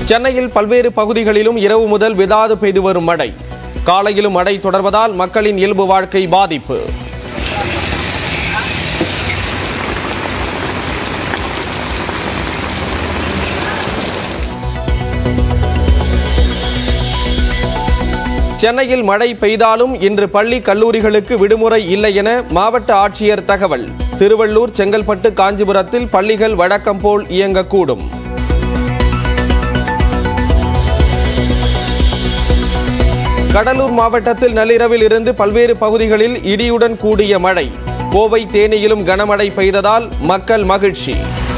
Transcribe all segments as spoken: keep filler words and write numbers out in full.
சென்னையில் பல்வேறு பகுதிகளிலும் இரவு முதல் விடாது பெய்து வரும் மழை. காலையிலும் மழை தொடர்வதால் மக்களின் இயல்பு வாழ்க்கை பாதிப்பு. சென்னையில் மழை பெய்தாலும் இன்று பள்ளி கல்லூரிகளுக்கு விடுமுறை இல்லை என மாவட்ட ஆட்சியர் தகவல். திருவள்ளூர், செங்கல்பட்டு, காஞ்சிபுரத்தில் பள்ளிகள் வழக்கம் போல் இயங்கக்கூடும். கடலூர் மாவட்டத்தில் நள்ளிரவில் இருந்து பல்வேறு பகுதிகளில் இடியுடன் கூடிய மழை. கோவை, தேனியிலும் கனமழை பெய்ததால் மக்கள் மகிழ்ச்சி.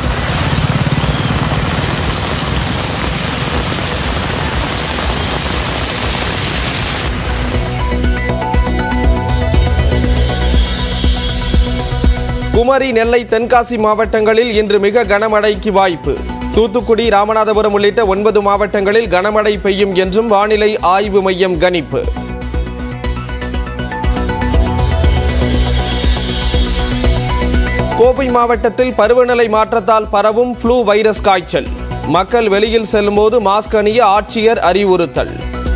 குமரி, நெல்லை, தென்காசி மாவட்டங்களில் இன்று மிக கனமழைக்கு வாய்ப்பு. தூத்துக்குடி, ராமநாதபுரம் உள்ளிட்ட ஒன்பது மாவட்டங்களில் கனமழை பெய்யும் என்றும் வானிலை ஆய்வு மையம் கணிப்பு. கோவை மாவட்டத்தில் பருவநிலை மாற்றத்தால் பரவும் ஃப்ளூ வைரஸ் காய்ச்சல். மக்கள் வெளியில் செல்லும்போது மாஸ்க் அணிய ஆட்சியர் அறிவுறுத்தல்.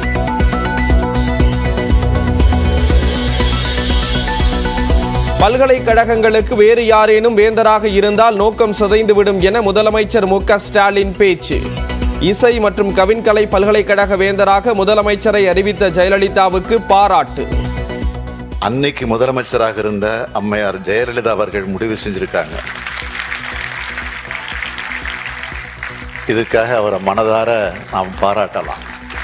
பல்கலைக்கழகங்களுக்கு வேறு யாரேனும் வேந்தராக இருந்தால் நோக்கம் சிதைந்துவிடும் என முதலமைச்சர் மு க ஸ்டாலின் பேச்சு. இசை மற்றும் கவின்கலை பல்கலைக்கழக வேந்தராக முதலமைச்சரை அறிவித்த ஜெயலலிதாவுக்கு பாராட்டு. அன்னைக்கு முதலமைச்சராக இருந்த அம்மையார் ஜெயலலிதா அவர்கள் முடிவு செஞ்சிருக்காங்க. இதுக்காக அவரை மனதார நாம் பாராட்டலாம்.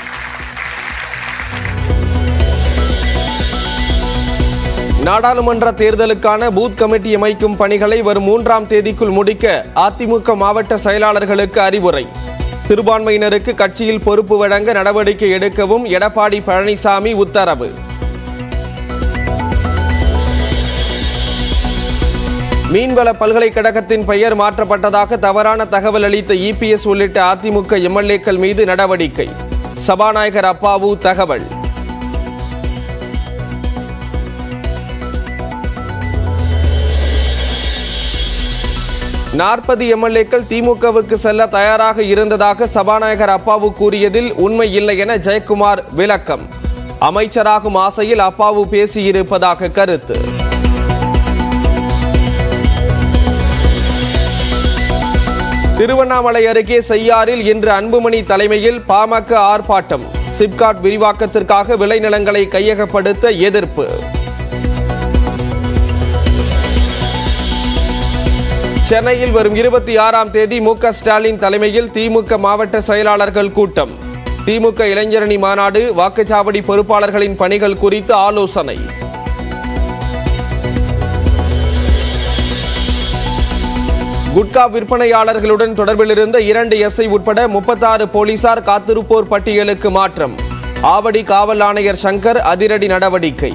நாடாளுமன்ற தேர்தலுக்கான பூத் கமிட்டி அமைக்கும் பணிகளை வரும் மூன்றாம் தேதிக்குள் முடிக்க அதிமுக மாவட்ட செயலாளர்களுக்கு அறிவுரை. சிறுபான்மையினருக்கு கட்சியில் பொறுப்பு வழங்க நடவடிக்கை எடுக்கவும் எடப்பாடி பழனிசாமி உத்தரவு. மீன்வள பல்கலைக்கழகத்தின் பெயர் மாற்றப்பட்டதாக தவறான தகவல் அளித்த இ பி எஸ் உள்ளிட்ட அதிமுக எம் எல் ஏக்கள் மீது நடவடிக்கை. சபாநாயகர் அப்பாவு தகவல். நாற்பது எம் எல் ஏக்கள் திமுகவுக்கு செல்ல தயாராக இருந்ததாக சபாநாயகர் அப்பாவு கூறியதில் உண்மை இல்லை என ஜெயக்குமார் விளக்கம். அமைச்சராகும் ஆசையில் அப்பாவு பேசியிருப்பதாக கருத்து. திருவண்ணாமலை அருகே செய்யாறில் இன்று அன்புமணி தலைமையில் பாமக ஆர்ப்பாட்டம். சிப்காட் விரிவாக்கத்திற்காக விளைநிலங்களை கையகப்படுத்த எதிர்ப்பு. சென்னையில் வரும் இருபத்தி ஆறாம் தேதி மு க ஸ்டாலின் தலைமையில் திமுக மாவட்ட செயலாளர்கள் கூட்டம். திமுக இளைஞரணி மாநாடு, வாக்குச்சாவடி பொறுப்பாளர்களின் பணிகள் குறித்து ஆலோசனை. குட்கா விற்பனையாளர்களுடன் தொடர்பில் இருந்த இரண்டு எஸ்ஐ உட்பட முப்பத்தாறு போலீசார் காத்திருப்போர் பட்டியலுக்கு மாற்றம். ஆவடி காவல் ஆணையர் சங்கர் அதிரடி நடவடிக்கை.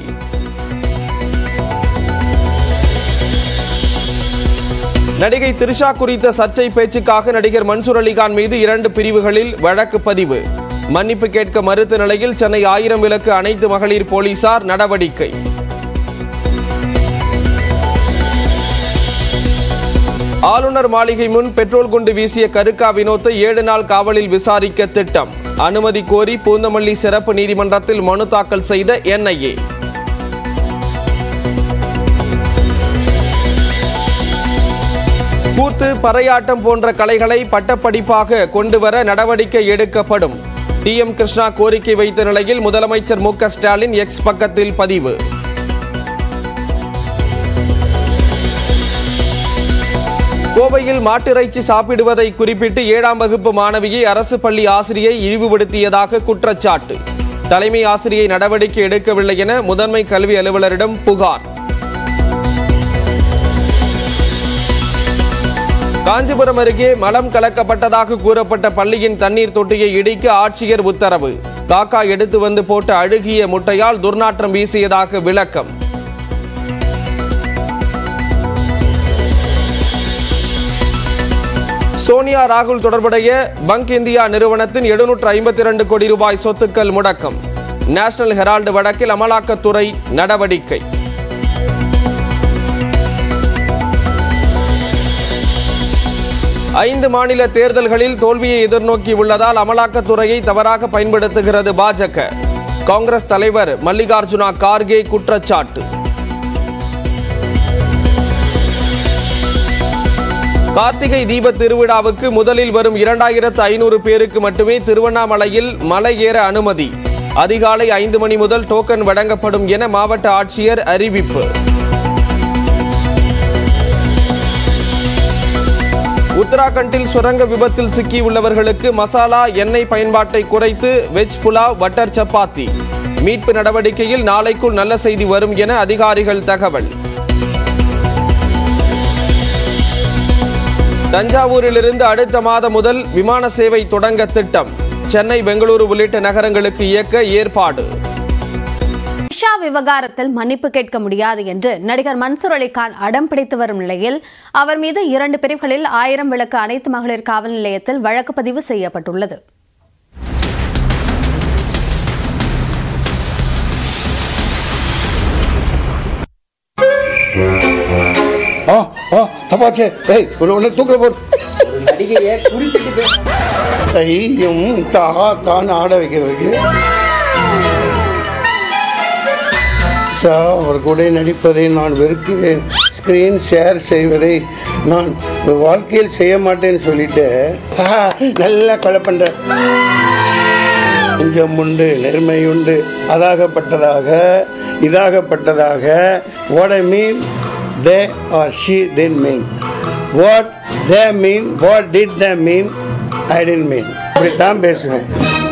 நடிகை திரிஷா குறித்த சர்ச்சை பேச்சுக்காக நடிகர் மன்சூர் அலிகான் மீது இரண்டு பிரிவுகளில் வழக்கு பதிவு. மன்னிப்பு கேட்க மறுத்த நிலையில் சென்னை ஆயிரம் விளக்கு அனைத்து மகளிர் போலீசார் நடவடிக்கை. ஆளுநர் மாளிகை முன் பெட்ரோல் குண்டு வீசிய கருக்கா வினோத்தை ஏழு நாள் காவலில் விசாரிக்க திட்டம். அனுமதி கோரி பூந்தமல்லி சிறப்பு நீதிமன்றத்தில் மனு தாக்கல் செய்த என் ஐ ஏ. கூத்து, பறையாட்டம் போன்ற கலைகளை பட்டப்படிப்பாக கொண்டுவர நடவடிக்கை எடுக்கப்படும். டி எம் கிருஷ்ணா கோரிக்கை வைத்த நிலையில் முதலமைச்சர் மு க ஸ்டாலின் எக்ஸ் பக்கத்தில் பதிவு. கோவையில் மாட்டிறைச்சி சாப்பிடுவதை குறிப்பிட்டு ஏழாம் வகுப்பு மாணவியை அரசு பள்ளி ஆசிரியை இழிவுபடுத்தியதாக குற்றச்சாட்டு. தலைமை ஆசிரியை நடவடிக்கை எடுக்கவில்லை என முதன்மை கல்வி அலுவலரிடம் புகார். காஞ்சிபுரம் அருகே மலம் கலக்கப்பட்டதாக கூறப்பட்ட பள்ளியின் தண்ணீர் தொட்டியை இடிக்க ஆட்சியர் உத்தரவு. காக்கா எடுத்து வந்து போட்ட அழுகிய முட்டையால் துர்நாற்றம் வீசியதாக விளக்கம். சோனியா, ராகுல் தொடர்புடைய பங்க் இந்தியா நிறுவனத்தின் எழுநூற்று ஐம்பத்தி இரண்டு கோடி ரூபாய் சொத்துக்கள் முடக்கம். நேஷனல் ஹெரால்டு வழக்கில் அமலாக்கத்துறை நடவடிக்கை. ஐந்து மாநில தேர்தல்களில் தோல்வியை எதிர்நோக்கி உள்ளதால் அமலாக்கத்துறையை தவறாக பயன்படுத்துகிறது பாஜக. காங்கிரஸ் தலைவர் மல்லிகார்ஜுனா கார்கே குற்றச்சாட்டு. கார்த்திகை தீப திருவிழாவுக்கு முதலில் வரும் இரண்டாயிரத்து ஐநூறு பேருக்கு மட்டுமே திருவண்ணாமலையில் மலை ஏற அனுமதி. அதிகாலை ஐந்து மணி முதல் டோக்கன் வழங்கப்படும் என மாவட்ட ஆட்சியர் அறிவிப்பு. உத்தராகண்டில் சுரங்க விபத்தில் சிக்கியுள்ளவர்களுக்கு மசாலா எண்ணெய் பயன்பாட்டை குறைத்து வெஜ் புலாவ் பட்டர் சப்பாத்தி. மீட்பு நடவடிக்கையில் நாளைக்குள் நல்ல செய்தி வரும் என அதிகாரிகள் தகவல். தஞ்சாவூரிலிருந்து அடுத்த மாதம் முதல் விமான சேவை தொடங்க திட்டம். சென்னை, பெங்களூரு உள்ளிட்ட நகரங்களுக்கு இயக்க ஏற்பாடு. ஷா விவகாரத்தில் மன்னிப்பு கேட்க முடியாது என்று நடிகர் மன்சூர் அலிகான் அடம் பிடித்து வரும் நிலையில் அவர் மீது இரண்டு பிரிவுகளில் ஆயிரம் விளக்கு அனைத்து மகளிர் காவல் நிலையத்தில் வழக்கு பதிவு செய்யப்பட்டுள்ளது. ஆட வைக்கிறதுக்கு அவர் கூட நடிப்பதை நான் வெறுக்கிறேன். ஸ்கிரீன் ஷேர் செய்வதை நான் வாழ்க்கையில் செய்ய மாட்டேன்னு சொல்லிட்டு நல்லா கொலை பண்ற. கொஞ்சம் உண்டு, நேர்மை உண்டு. அதாகப்பட்டதாக இதாகப்பட்டதாக what I mean they or she didn't mean what they mean, what did they mean, I didn't mean. அப்படித்தான் பேசுவேன்.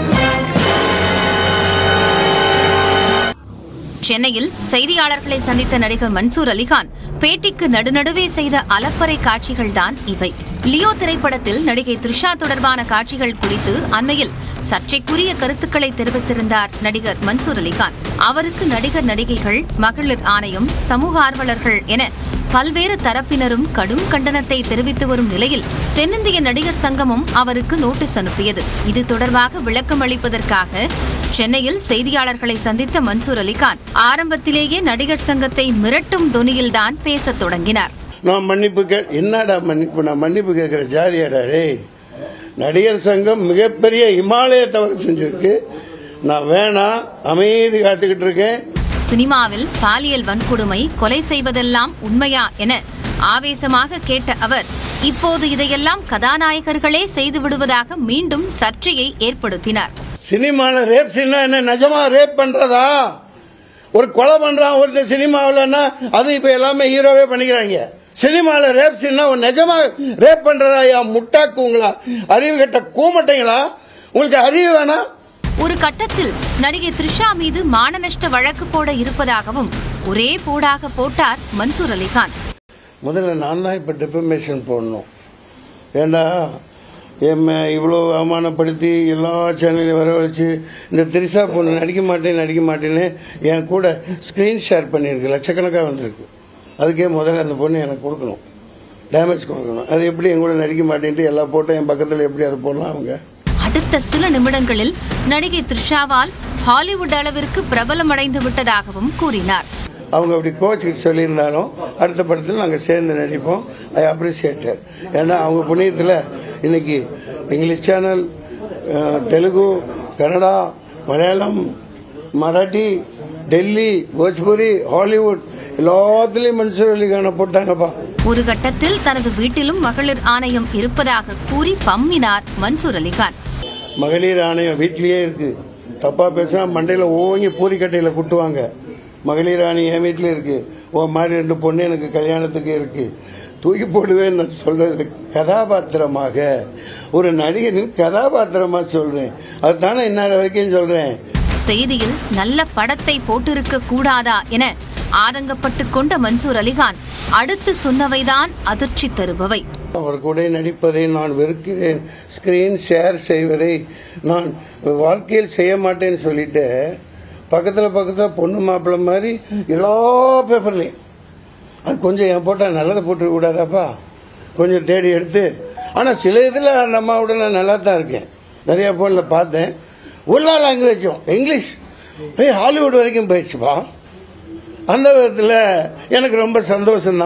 சென்னையில் செய்தியாளர்களை சந்தித்த நடிகர் மன்சூர் அலிகான் பேட்டிக்கு நடுநடுவே செய்த அலப்பறை காட்சிகள் தான் இவை. லியோ திரைப்படத்தில் நடிகை த்ரிஷா தொடர்பான காட்சிகள் குறித்து அண்மையில் சர்ச்சைக்குரிய கருத்துக்களை தெரிவித்திருந்தார் நடிகர் மன்சூர் அலிகான். அவருக்கு நடிகர் நடிகைகள், மகளிர் ஆணையம், சமூக ஆர்வலர்கள் என பல்வேறு தரப்பினரும் கடும் கண்டனத்தை தெரிவித்து வரும் நிலையில் தென்னிந்திய நடிகர் சங்கமும் அவருக்கு நோட்டீஸ் அனுப்பியது. இது தொடர்பாக விளக்கம் அளிப்பதற்காக சென்னையில் செய்தியாளர்களை சந்தித்த மன்சூர் அலிகான் ஆரம்பத்திலேயே நடிகர் சங்கத்தை மிரட்டும் தொனியில்தான் பேசத் தொடங்கினார். நான் மன்னிப்பு கே என்னடா மன்னிப்பு நான் மன்னிப்பு கேட்கிற ஜாலியாடா ரே. நடிகர் சங்கம் மிகப்பெரிய இமாலய தவறு செஞ்சிருக்கு. நான் வேணா அமைதி காத்துக்கிட்டு இருக்கேன். சினிமாவில் பாலியல் வன்கொடுமை, கொலை செய்வதெல்லாம் உண்மையா என ஆவேசமாக கேட்ட அவர் இப்போது இதையெல்லாம் கதாநாயகர்களே செய்து விடுவதாக மீண்டும் சர்ச்சையை ஏற்படுத்தினார். சினிமால ரேப் சீனா என்ன நிஜமா ரேப் பண்றதா? ஒரு கொலை பண்றான் ஒருத்தர் சினிமாவிலன்னா அது இப்ப எல்லாமே ஹீரோவே பண்ணிக்கிறாங்க. சினிமால ரேப் சீனா நிஜமா ரேப் பண்றதா? யா முட்டாக்குங்களா, அறிவு கட்ட கூமட்டைங்களா, உங்களுக்கு அறிவு வேணா? ஒரு கட்டத்தில் நடிகை த்ரிஷா மீது மான நஷ்ட வழக்கு போட இருப்பதாகவும் ஒரே போடாக போட்டார் மன்சூர் அலிகான். முதல்ல நான் தான் இப்ப டிஃபமேஷன் போடணும். ஏண்டா இவ்வளோ அவமானப்படுத்தி எல்லா சேனலையும் வரவழைச்சு இந்த திரிசா பொண்ணு நடிக்க மாட்டேன் நடிக்க மாட்டேன்னு என் கூட ஸ்கிரீன் ஷேர் பண்ணியிருக்கு, லட்சக்கணக்காக வந்திருக்கு. அதுக்கே முதல்ல அந்த பொண்ணு எனக்கு கொடுக்கணும், டேமேஜ் கொடுக்கணும். அது எப்படி என் கூட நடிக்க மாட்டேன்ட்டு எல்லா போட்டோ என் பக்கத்தில் எப்படி அதை போடலாம்? அவங்க அடுத்த சில நிமிடங்களில் நடிகை த்ரிஷாவால் ஹாலிவுட் அளவிற்கு பிரபலமடைந்து விட்டதாகவும் கூறினார். அவங்க அப்படி கோச்சு சொல்லியிருந்தாலும் அடுத்த படத்தில் நாங்கள் சேர்ந்து நடிப்போம். ஐ அப்ரிசியேட்டட். ஏன்னா அவங்க புண்ணியத்தில் இன்னைக்கு English channel, Telugu, Kannada, Malayalam, Marathi, Delhi, Bhojpuri, Hollywood எல்லாத்திலையும் மன்சூர் அலிகான போட்டாங்கப்பா. ஒரு கட்டத்தில் தனது வீட்டிலும் மகளிர் ஆணையம் இருப்பதாக கூறி பம்மினார் மன்சூர் அலிகான். மகளிர் ஆணையம் வீட்லயே இருக்கு. தப்பா பேசினா மண்டையில ஓங்கி பூரிக்கட்டையில குட்டுவாங்க. மகளிர் ஆணையம் என் வீட்டில இருக்கு. ஓ மாதிரி ரெண்டு பொண்ணு எனக்கு கல்யாணத்துக்கு இருக்கு. தூக்கி போடுவேன்னு சொல்றது கதாபாத்திரமாக, ஒரு நடிகனின் கதாபாத்திரமா சொல்றேன். அதுதானே இன்னொரு வரைக்கும் சொல்றேன். செய்தியில் நல்ல படத்தை போட்டிருக்க கூடாதா என ஆதங்கப்பட்டு கொண்ட மன்சூர் அலிகான் அடுத்து சொன்னவைதான் அதிர்ச்சி தருபவை. அவர் கூட நடிப்பதை நான் வெறுக்கிறேன். ஸ்கிரீன் ஷேர் செய்வதை நான் வாழ்க்கையில் செய்ய மாட்டேன்னு சொல்லிட்டு பக்கத்துல பக்கத்துல பொண்ணு மாப்பிள்ள மாதிரி எல்லா பேப்பர்லயும் அது கொஞ்சம் என் போட்டா நல்லதை போட்டுக்க கூடாதாப்பா? கொஞ்சம் தேடி எடுத்து. ஆனா சில இதுல அந்த அம்மாவோட நான் நல்லா தான் இருக்கேன். நிறைய போன்ல பார்த்தேன். எல்லா லாங்குவேஜும் இங்கிலீஷ் ஹாலிவுட் வரைக்கும் போயிடுச்சுப்பா. அந்த விதத்துல எனக்கு ரொம்ப சந்தோஷம் தான்.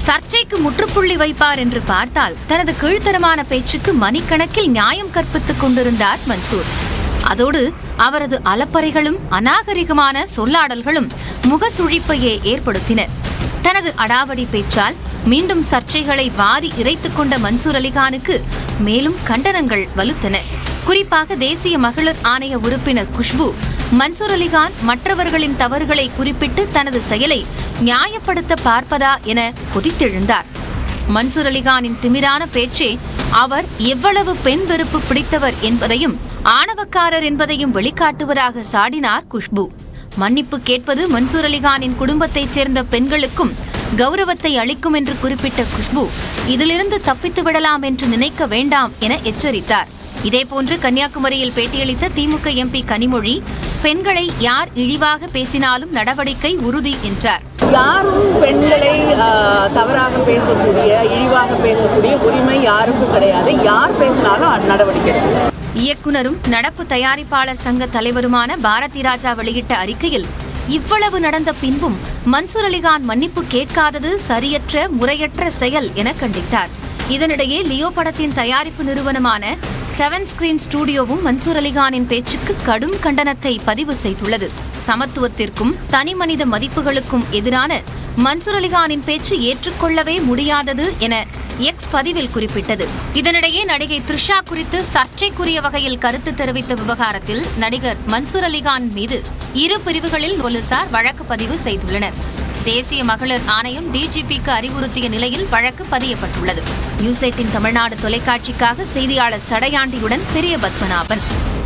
சர்ச்சைக்கு முற்றுப்புள்ளி வைப்பார் என்று பார்த்தால் தனது கீழ்த்தரமான பேச்சுக்கு மணிக்கணக்கில் நியாயம் கற்பித்துக் கொண்டிருந்தார் மன்சூர். அதோடு அவரது அலப்பறைகளும் அநாகரிகமான சொல்லாடல்களும் முகசுழிப்பையே ஏற்படுத்தின. தனது அடாவடி பேச்சால் மீண்டும் சர்ச்சைகளை வாரி இறைத்துக் கொண்ட மன்சூர் அலிகானுக்கு மேலும் கண்டனங்கள் வலுத்தன. குறிப்பாக தேசிய மகளிர் ஆணைய உறுப்பினர் குஷ்பு மன்சூர் அலிகான் மற்றவர்களின் தவறுகளை குறிப்பிட்டு தனது செயலை நியாயப்படுத்த பார்ப்பதா என கொதித்தெழுந்தார். மன்சூர் அலிகானின் திமிரான பேச்சே அவர் எவ்வளவு பெண் வெறுப்பு பிடித்தவர் என்பதையும் ஆணவக்காரர் என்பதையும் வெளிக்காட்டுவதாக சாடினார் குஷ்பு. மன்னிப்பு கேட்பது மன்சூர் அலிகானின் குடும்பத்தைச் சேர்ந்த பெண்களுக்கும் கௌரவத்தை அளிக்கும் என்று குறிப்பிட்ட குஷ்பு இதிலிருந்து தப்பித்து விடலாம் என்று நினைக்க வேண்டாம் என எச்சரித்தார். இதேபோன்று கன்னியாகுமரியில் பேட்டியளித்த திமுக எம்பி கனிமொழி பெண்களை யார் இழிவாக பேசினாலும் நடவடிக்கை உறுதி என்றார். யாரும் பெண்களை தவறாக பேசக்கூடிய இழிவாக பேசக்கூடிய உரிமை யாருக்கும் கிடையாது. யார் பேசினாலும் நடவடிக்கை. இயக்குனரும் நடப்பு தயாரிப்பாளர் சங்க தலைவருமான பாரதி ராஜா வெளியிட்ட அறிக்கையில் இவ்வளவு நடந்த பின்பும் மன்சூர் அலிகான் மன்னிப்பு கேட்காதது சரியற்ற முறையற்ற செயல் என கண்டித்தார். இதனிடையே லியோ படத்தின் தயாரிப்பு நிறுவனமான செவன் ஸ்கிரீன் ஸ்டுடியோவும் மன்சூர் அலிகானின் பேச்சுக்கு கடும் கண்டனத்தை பதிவு செய்துள்ளது. சமத்துவத்திற்கும் தனிமனித மதிப்புகளுக்கும் எதிரான மன்சூர் அலிகானின் பேச்சு ஏற்றுக்கொள்ளவே முடியாதது என எக்ஸ் பதிவில் குறிப்பிட்டது. இதனிடையே நடிகை த்ரிஷா குறித்து சர்ச்சைக்குரிய வகையில் கருத்து தெரிவித்த விவகாரத்தில் நடிகர் மன்சூர் அலிகான் மீது இரு பிரிவுகளில் போலீசார் வழக்கு பதிவு செய்துள்ளனர். தேசிய மகளிர் ஆணையம் டிஜிபிக்கு அறிவுறுத்திய நிலையில் வழக்கு பதியப்பட்டுள்ளது. நியூஸ் எயிட்டீன் தமிழ்நாடு தொலைக்காட்சிக்காக செய்தியாளர் சடையாண்டியுடன் பெரிய பத்மநாபன்.